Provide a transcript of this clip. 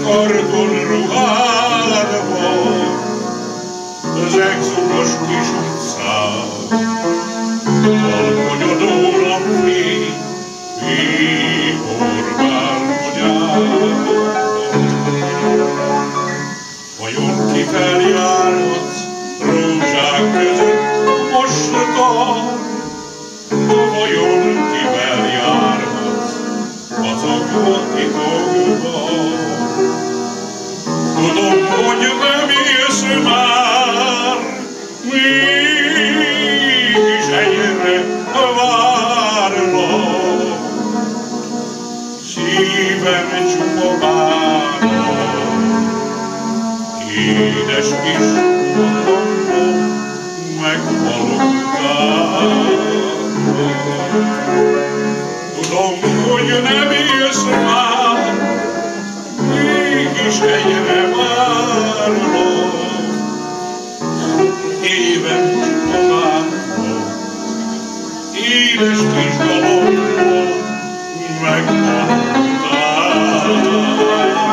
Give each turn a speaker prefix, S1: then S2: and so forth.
S1: kardonruhádba, az exotos kis utcán, alkonyodó napfény, vihorbálkodjában. Vajon ki feljárhatsz rózsák között mostotan, vajon ki feljárhatsz vacakva titokban? Tudom, hogy nem élsz már, mégis egyre várlak. Szívem csupa bánat, édes kis utamban meghallottál. Tudom, hogy nem élsz már, mégis egyre várlak. Éven csupa bánat, édes kis galomban meghallottál.